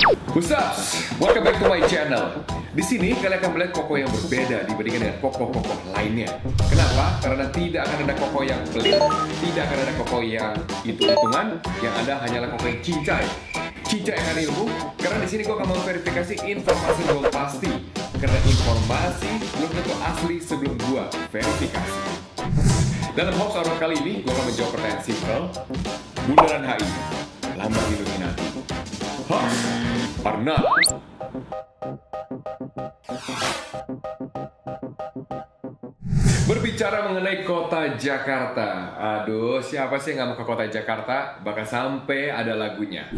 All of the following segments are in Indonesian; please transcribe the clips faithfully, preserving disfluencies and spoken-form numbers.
What's up? Welcome back to my channel. Di sini kalian akan melihat koko yang berbeda dibandingkan dengan koko-koko lainnya. Kenapa? Karena tidak akan ada koko yang pelit, tidak akan ada koko yang hitung-hitungan, yang ada hanyalah koko yang cincai. Cincai yang ada ilmu, karena di sini gue akan memverifikasi informasi belum pasti. Karena informasi belum tentu asli sebelum gue verifikasi. Dalam hoax horror kali ini, gue akan menjawab pertanyaan simpel. Bundaran H I, lambang Illuminati. Hoax or not? Berbicara mengenai kota Jakarta, aduh, siapa sih yang nggak mau ke kota Jakarta? Bahkan sampai ada lagunya.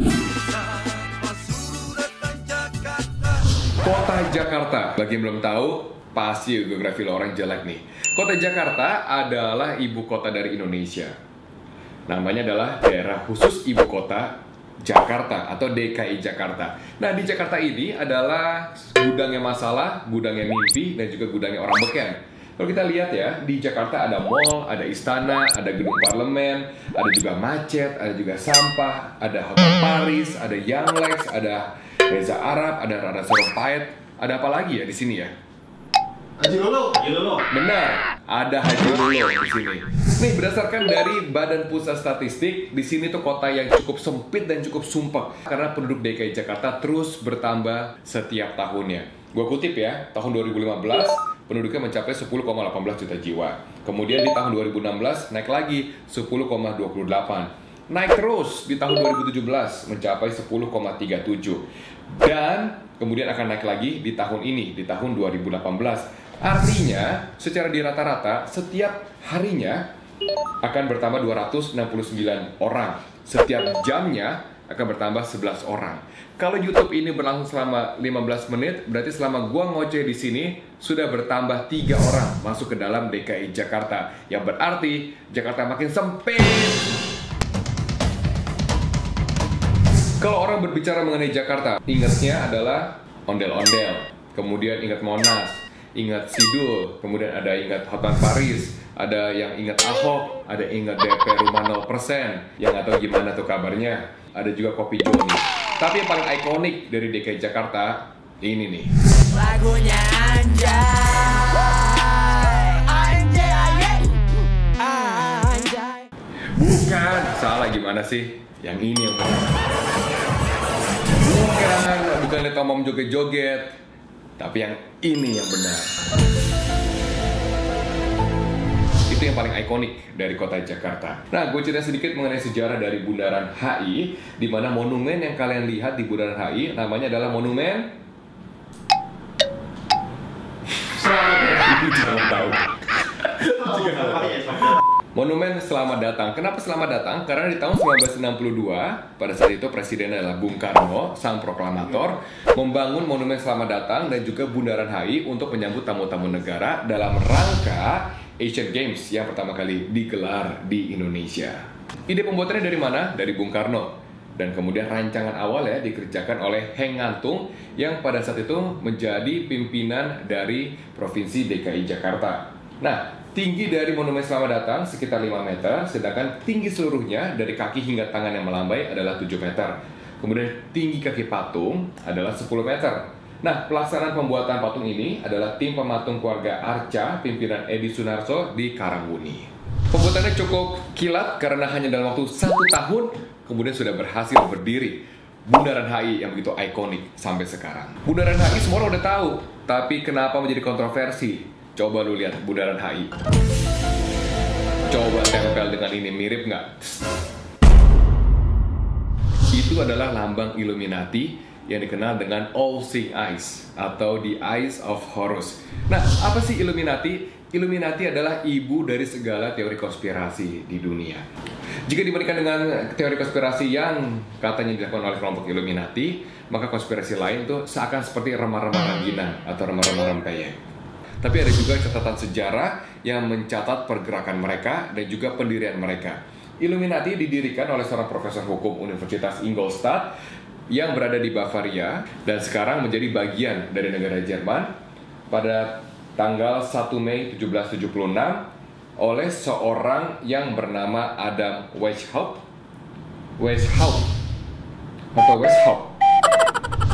Kota Jakarta, bagi yang belum tahu, pasti geografi lo orang jelek nih. Kota Jakarta adalah ibu kota dari Indonesia. Namanya adalah Daerah Khusus Ibu Kota Jakarta atau D K I Jakarta. Nah, di Jakarta ini adalah gudangnya masalah, gudangnya mimpi, dan juga gudangnya orang beken. Kalau kita lihat ya, di Jakarta ada mall, ada istana, ada gedung parlemen, ada juga macet, ada juga sampah, ada Hotel Paris, ada Yanglex, ada Reza Arab, ada Rara Sarumpait, ada apa lagi ya di sini ya? Haji Lolo, Haji Lolo. Benar, ada Haji Lolo di sini. Nih, berdasarkan dari Badan Pusat Statistik, di sini tuh kota yang cukup sempit dan cukup sumpah karena penduduk D K I Jakarta terus bertambah setiap tahunnya. Gua kutip ya, tahun dua ribu lima belas penduduknya mencapai sepuluh koma delapan belas juta jiwa. Kemudian di tahun dua ribu enam belas naik lagi sepuluh koma dua puluh delapan. Naik terus di tahun dua ribu tujuh belas mencapai sepuluh koma tiga tujuh. Dan kemudian akan naik lagi di tahun ini, di tahun dua ribu delapan belas. Artinya, secara di rata-rata setiap harinya akan bertambah dua ratus enam puluh sembilan orang. Setiap jamnya akan bertambah sebelas orang. Kalau YouTube ini berlangsung selama lima belas menit, berarti selama gua ngoceh di sini sudah bertambah tiga orang masuk ke dalam D K I Jakarta. Yang berarti Jakarta makin sempit. Kalau orang berbicara mengenai Jakarta, ingatnya adalah ondel-ondel, kemudian ingat Monas, ingat Sidul, kemudian ada ingat Hotel Paris, ada yang ingat Ahok, ada ingat D P rumah nol persen, yang nggak tahu gimana tuh kabarnya, ada juga Kopi Joni. Tapi yang paling ikonik dari D K I Jakarta, ini nih. Lagunya Anjay, Anjay, Anjay. Bukan, salah gimana sih? Yang ini yang benar. Bukan, bukan lihat Om joget-joget, tapi yang ini yang benar. Itu yang paling ikonik dari kota Jakarta. Nah, gue cerita sedikit mengenai sejarah dari Bundaran H I, di mana monumen yang kalian lihat di Bundaran H I namanya adalah monumen. Jangan tahu. Monumen Selamat Datang. Kenapa Selamat Datang? Karena di tahun seribu sembilan ratus enam puluh dua, pada saat itu presiden adalah Bung Karno, sang proklamator, membangun Monumen Selamat Datang dan juga Bundaran H I untuk menyambut tamu-tamu negara dalam rangka Asian Games yang pertama kali digelar di Indonesia. Ide pembuatannya dari mana? Dari Bung Karno. Dan kemudian rancangan awal ya dikerjakan oleh Heng Ngantung yang pada saat itu menjadi pimpinan dari Provinsi D K I Jakarta. Nah, tinggi dari Monumen Selamat Datang sekitar lima meter, sedangkan tinggi seluruhnya dari kaki hingga tangan yang melambai adalah tujuh meter. Kemudian tinggi kaki patung adalah sepuluh meter. Nah, pelaksanaan pembuatan patung ini adalah tim pematung keluarga Arca, pimpinan Edi Sunarso di Karangwuni. Pembuatannya cukup kilat karena hanya dalam waktu satu tahun, kemudian sudah berhasil berdiri Bundaran H I yang begitu ikonik sampai sekarang. Bundaran H I semua orang udah tahu, tapi kenapa menjadi kontroversi? Coba lu lihat Bundaran H I. Coba tempel dengan ini, mirip nggak? Itu adalah lambang Illuminati yang dikenal dengan All Seeing Eyes atau The Eyes of Horus. Nah, apa sih Illuminati? Illuminati adalah ibu dari segala teori konspirasi di dunia. Jika dibandingkan dengan teori konspirasi yang katanya dilakukan oleh kelompok Illuminati, maka konspirasi lain itu seakan seperti remah-remah rangginang atau remah-remah rempeyek. Tapi ada juga catatan sejarah yang mencatat pergerakan mereka dan juga pendirian mereka. Illuminati didirikan oleh seorang profesor hukum Universitas Ingolstadt yang berada di Bavaria dan sekarang menjadi bagian dari negara Jerman pada tanggal satu Mei tujuh belas tujuh puluh enam oleh seorang yang bernama Adam Weishaupt Weishaupt atau Weishaupt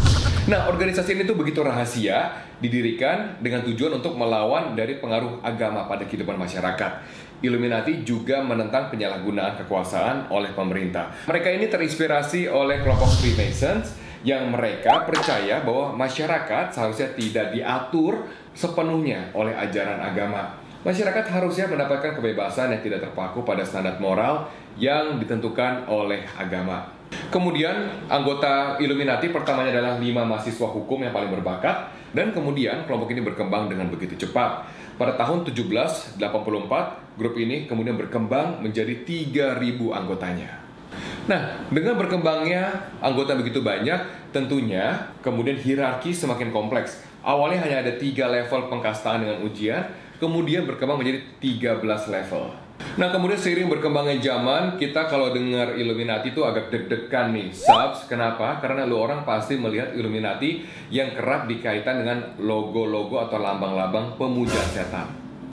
Nah, organisasi ini tuh begitu rahasia, didirikan dengan tujuan untuk melawan dari pengaruh agama pada kehidupan masyarakat. Illuminati juga menentang penyalahgunaan kekuasaan oleh pemerintah. Mereka ini terinspirasi oleh kelompok Freemasons yang mereka percaya bahwa masyarakat seharusnya tidak diatur sepenuhnya oleh ajaran agama. Masyarakat harusnya mendapatkan kebebasan yang tidak terpaku pada standar moral yang ditentukan oleh agama. Kemudian anggota Illuminati pertamanya adalah lima mahasiswa hukum yang paling berbakat, dan kemudian kelompok ini berkembang dengan begitu cepat. Pada tahun tujuh belas delapan puluh empat, grup ini kemudian berkembang menjadi tiga ribu anggotanya. Nah, dengan berkembangnya anggota begitu banyak, tentunya kemudian hierarki semakin kompleks. Awalnya hanya ada tiga level pengkastaan dengan ujian, kemudian berkembang menjadi tiga belas level. Nah, kemudian seiring berkembangnya zaman, kita kalau dengar Illuminati itu agak deg-degan nih. Subs, kenapa? Karena lu orang pasti melihat Illuminati yang kerap dikaitkan dengan logo-logo atau lambang-lambang pemujaan setan.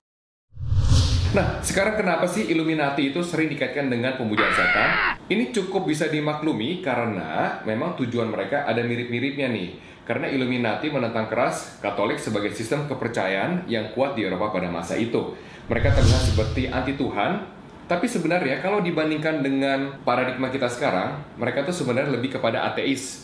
Nah, sekarang kenapa sih Illuminati itu sering dikaitkan dengan pemujaan setan? Ini cukup bisa dimaklumi karena memang tujuan mereka ada mirip-miripnya nih. Karena Illuminati menentang keras Katolik sebagai sistem kepercayaan yang kuat di Eropa pada masa itu. Mereka terlihat seperti anti Tuhan, tapi sebenarnya kalau dibandingkan dengan paradigma kita sekarang, mereka tuh sebenarnya lebih kepada ateis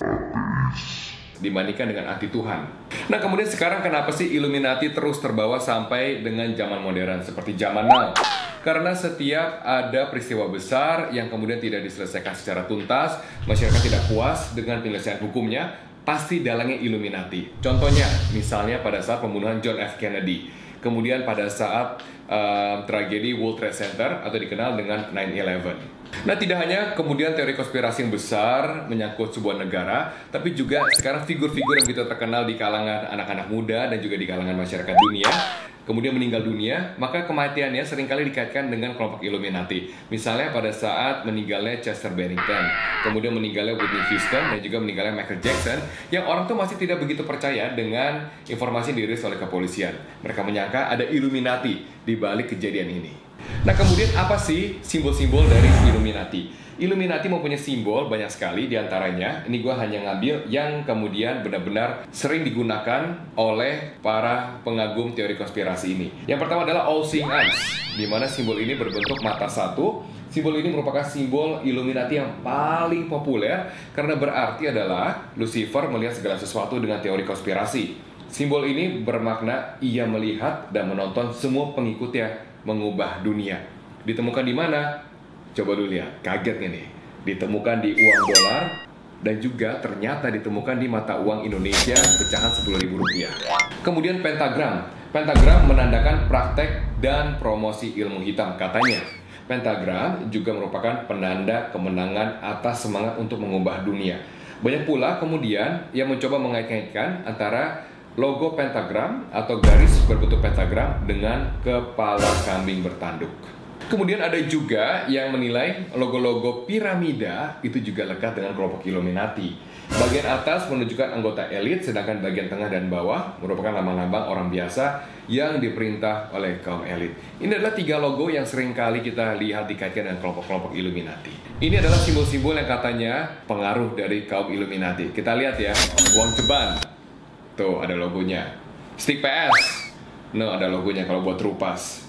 dibandingkan dengan anti Tuhan. Nah, kemudian sekarang kenapa sih Illuminati terus terbawa sampai dengan zaman modern seperti zaman now? Karena setiap ada peristiwa besar yang kemudian tidak diselesaikan secara tuntas, masyarakat tidak puas dengan penyelesaian hukumnya, pasti dalangnya Illuminati. Contohnya, misalnya pada saat pembunuhan John F. Kennedy. Kemudian pada saat uh, tragedi World Trade Center atau dikenal dengan nine eleven. Nah, tidak hanya kemudian teori konspirasi yang besar menyangkut sebuah negara, tapi juga sekarang figur-figur yang begitu terkenal di kalangan anak-anak muda dan juga di kalangan masyarakat dunia kemudian meninggal dunia, maka kematiannya seringkali dikaitkan dengan kelompok Illuminati. Misalnya pada saat meninggalnya Chester Bennington, kemudian meninggalnya Whitney Houston, dan juga meninggalnya Michael Jackson, yang orang tuh masih tidak begitu percaya dengan informasi yang dirilis oleh kepolisian. Mereka menyangka ada Illuminati di balik kejadian ini. Nah, kemudian apa sih simbol-simbol dari Illuminati? Illuminati mempunyai simbol banyak sekali, diantaranya ini gue hanya ngambil yang kemudian benar-benar sering digunakan oleh para pengagum teori konspirasi ini. Yang pertama adalah All Seeing Eyes, di mana simbol ini berbentuk mata satu. Simbol ini merupakan simbol Illuminati yang paling populer karena berarti adalah Lucifer melihat segala sesuatu dengan teori konspirasi. Simbol ini bermakna ia melihat dan menonton semua pengikutnya mengubah dunia. Ditemukan di mana? Coba dulu lihat, kagetnya nih. Ditemukan di uang dolar dan juga ternyata ditemukan di mata uang Indonesia pecahan sepuluh ribu rupiah. Kemudian pentagram. Pentagram menandakan praktek dan promosi ilmu hitam katanya. Pentagram juga merupakan penanda kemenangan atas semangat untuk mengubah dunia. Banyak pula kemudian yang mencoba mengait-ngaitkan antara logo pentagram atau garis berbentuk pentagram dengan kepala kambing bertanduk. Kemudian ada juga yang menilai logo-logo piramida itu juga lekat dengan kelompok Illuminati. Bagian atas menunjukkan anggota elit, sedangkan bagian tengah dan bawah merupakan lambang-lambang orang biasa yang diperintah oleh kaum elit. Ini adalah tiga logo yang sering kali kita lihat dikaitkan dengan kelompok-kelompok Illuminati. Ini adalah simbol-simbol yang katanya pengaruh dari kaum Illuminati. Kita lihat ya, uang ceban. Tuh, ada logonya. Stick P S. No, ada logonya kalau buat rupas.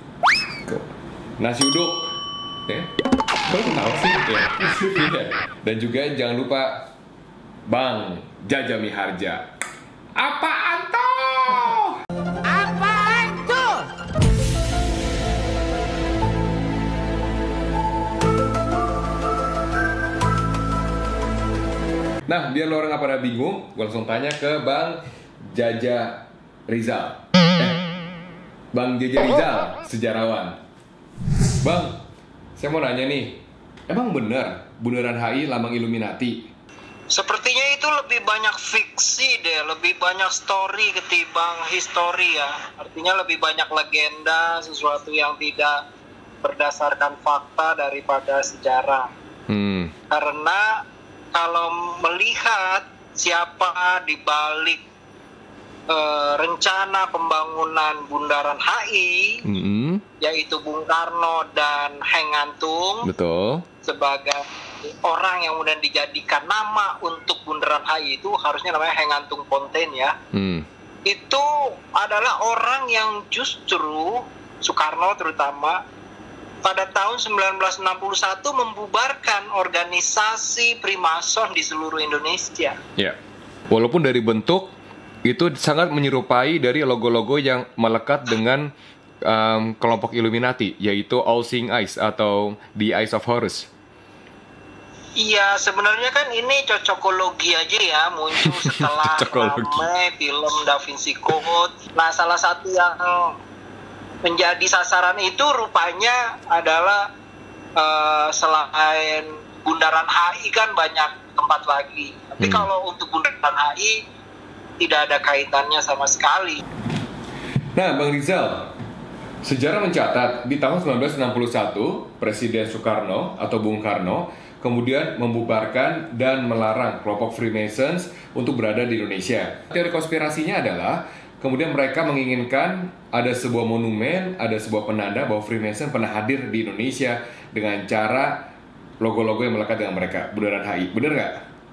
Nasi uduk. Ya. Kok tahu sih? Ya. Dan juga jangan lupa Bang Jaja Miharja. Apaan tuh? Apaan tuh? Nah, biar lo orang nggak pada bingung, gue langsung tanya ke Bang Jaja Rizal. Eh, Bang Jaja Rizal, sejarawan. Bang, saya mau nanya nih, emang benar Bundaran H I lambang Illuminati? Sepertinya itu lebih banyak fiksi deh, lebih banyak story ketimbang histori ya. Artinya lebih banyak legenda, sesuatu yang tidak berdasarkan fakta daripada sejarah. Hmm. Karena kalau melihat siapa di balik eh, rencana pembangunan Bundaran H I, Mm-hmm. yaitu Bung Karno dan Heng Ngantung Betul. sebagai orang yang kemudian dijadikan nama untuk Bundaran H I itu harusnya namanya Heng Ngantung Ponten ya. Hmm. Itu adalah orang yang justru Soekarno terutama pada tahun sembilan belas enam puluh satu membubarkan organisasi Primason di seluruh Indonesia. Ya. Walaupun dari bentuk itu sangat menyerupai dari logo-logo yang melekat dengan um, kelompok Illuminati, yaitu All Seeing Eyes atau The Eyes of Horus. Iya, sebenarnya kan ini cocokologi aja ya, muncul setelah ramai film Da Vinci Code. Nah, salah satu yang menjadi sasaran itu rupanya adalah uh, selain Bundaran H I kan banyak tempat lagi. Tapi hmm. kalau untuk Bundaran H I tidak ada kaitannya sama sekali. Nah, Bang Rizal, sejarah mencatat di tahun sembilan belas enam puluh satu Presiden Soekarno atau Bung Karno kemudian membubarkan dan melarang kelompok Freemasons untuk berada di Indonesia. Teori konspirasinya adalah kemudian mereka menginginkan ada sebuah monumen, ada sebuah penanda bahwa Freemason pernah hadir di Indonesia dengan cara logo-logo yang melekat dengan mereka, Bundaran H I. Bener nggak?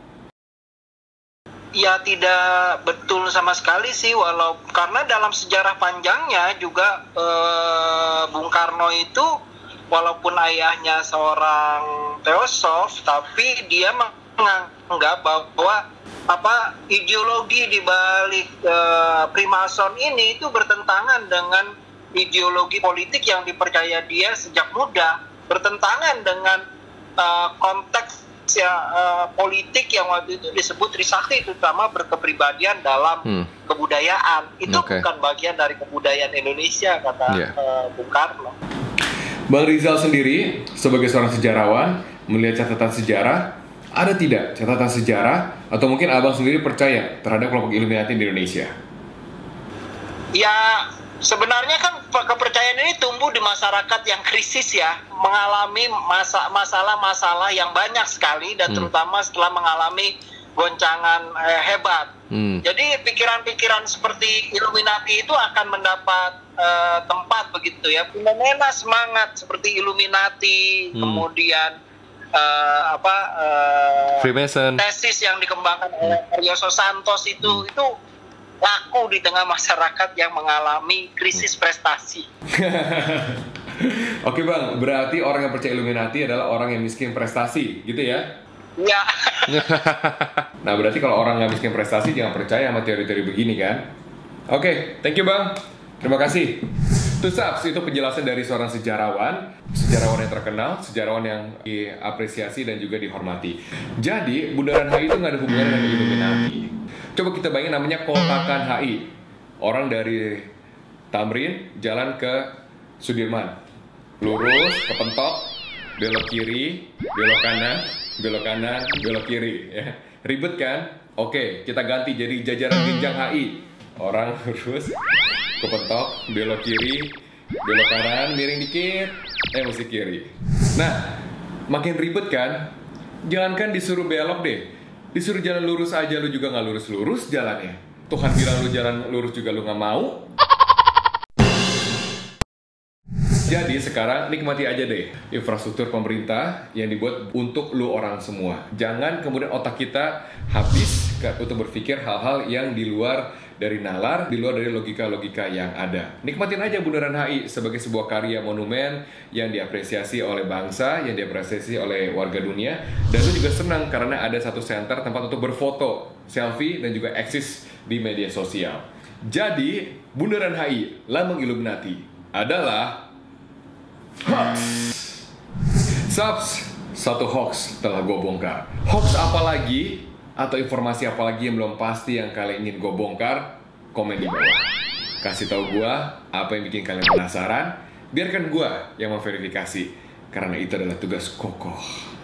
Ya, tidak betul sama sekali sih, walau karena dalam sejarah panjangnya juga eh, Bung Karno itu walaupun ayahnya seorang teosof, tapi dia menganggap bahwa apa ideologi di balik uh, Primason ini itu bertentangan dengan ideologi politik yang dipercaya dia sejak muda, bertentangan dengan uh, konteks ya uh, politik yang waktu itu disebut Trisakti, terutama berkepribadian dalam hmm. kebudayaan. Itu okay. bukan bagian dari kebudayaan Indonesia, kata yeah. uh, Bung Karno. Bang Rizal sendiri sebagai seorang sejarawan melihat catatan sejarah, ada tidak catatan sejarah atau mungkin abang sendiri percaya terhadap kelompok Illuminati di Indonesia? Ya, sebenarnya kan kepercayaan ini tumbuh di masyarakat yang krisis ya, mengalami masa, masalah-masalah yang banyak sekali dan hmm. terutama setelah mengalami goncangan eh, hebat. Hmm. Jadi pikiran-pikiran seperti Illuminati itu akan mendapat eh, tempat begitu ya, fenomena semangat seperti Illuminati, hmm. kemudian eh, apa eh, Freemason, tesis yang dikembangkan oleh Aryoso Santos itu hmm. itu laku di tengah masyarakat yang mengalami krisis prestasi. Oke bang, berarti orang yang percaya Illuminati adalah orang yang miskin prestasi, gitu ya? Iya. Nah berarti kalau orang nggak miskin prestasi jangan percaya sama teori-teori begini kan? Oke, thank you bang, terima kasih. Tusaps itu penjelasan dari seorang sejarawan, sejarawan yang terkenal, sejarawan yang diapresiasi dan juga dihormati. Jadi Bundaran H I itu nggak ada hubungannya dengan Illuminati. Coba kita bayangin namanya kotakan H I. Orang dari Tamrin jalan ke Sudirman, lurus, kepentok, belok kiri, belok kanan, belok kanan, belok kiri. Ya. Ribet kan? Oke, kita ganti jadi jajaran jenjang H I. Orang lurus, kepentok, belok kiri, belok kanan, miring dikit, eh mesti kiri. Nah, makin ribet kan? Jangankan disuruh belok deh, disuruh jalan lurus aja lu juga nggak lurus-lurus jalannya. Tuhan bilang lu jalan lurus juga lu nggak mau. Jadi sekarang nikmati aja deh infrastruktur pemerintah yang dibuat untuk lu orang semua. Jangan kemudian otak kita habis untuk berpikir hal-hal yang di luar dari nalar, di luar dari logika-logika yang ada. Nikmatin aja Bundaran H I sebagai sebuah karya monumen yang diapresiasi oleh bangsa, yang diapresiasi oleh warga dunia. Dan lu juga senang karena ada satu center tempat untuk berfoto, selfie, dan juga eksis di media sosial. Jadi Bundaran H I, lambang Illuminati, adalah hoax. Saps, satu hoax telah gue bongkar. Hoax apa lagi atau informasi apa lagi yang belum pasti yang kalian ingin gue bongkar? Komen di bawah. Kasih tahu gue apa yang bikin kalian penasaran. Biarkan gue yang memverifikasi, karena itu adalah tugas kokoh.